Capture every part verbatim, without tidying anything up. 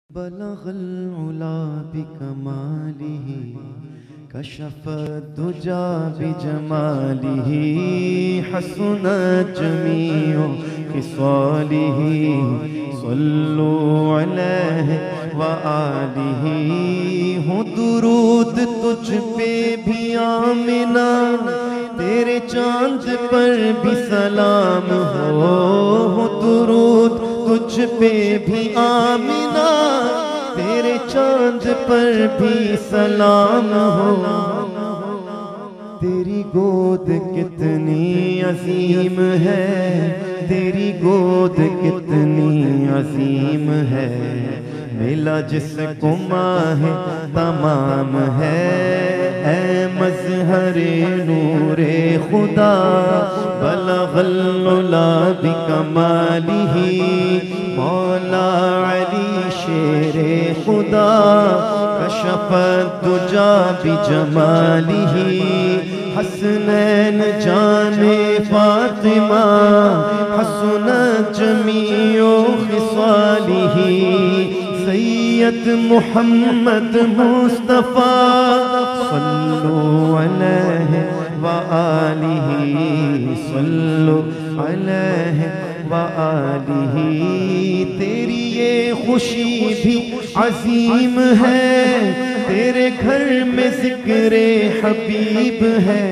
بلغ العلا بکمالہ کشف الدجا بجمالہ حسنت جمیع خصالہ صلوا علیہ وآلہ ہو درود تجھ پہ بھی آمنہ تیرے چاند پر بھی سلام ہو درود تجھ پہ بھی آمنہ تیرے چاند پر بھی سلام ہو تیری گود کتنی عظیم ہے تیری گود کتنی عظیم ہے ملا جس کو ماہ تمام ہے اے مظہر نور خدا بلغ العلا بکمالہ مولا علی شیر خدا کشف الدجا بجمالہ حسنین جان فاطمہ حسنت جمیع خصالہ سید محمد مصطفیٰ صلو علیہ وآلہ صلو علیہ وآلہ تیری یہ خوشی بھی عظیم ہے تیرے گھر میں ذکر حبیب ہے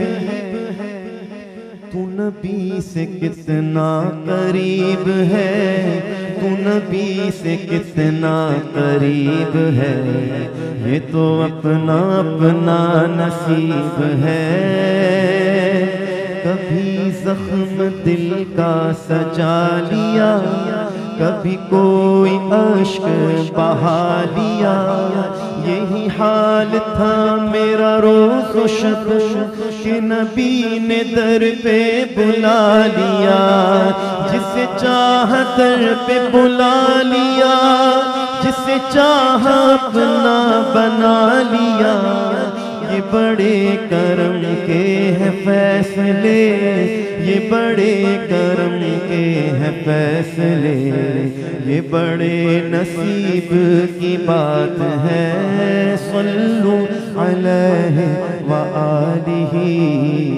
تو نبی سے کتنا قریب ہے تو نبی سے کتنا قریب ہے یہ تو اپنا اپنا نصیب ہے کبھی زخم دل کا سجا لیا کبھی کوئی عشق بہا لیا یہی حال تھا میرا روز و شب کہ نبی نے در پہ بلا لیا جسے چاہ در پہ بلا لیا جسے چاہ اپنا بنا لیا یہ بڑے کرم کے ہیں فیصلے یہ بڑے کرم کے ہیں فیصلے یہ بڑے نصیب کی بات ہے صلو علیہ وآلہ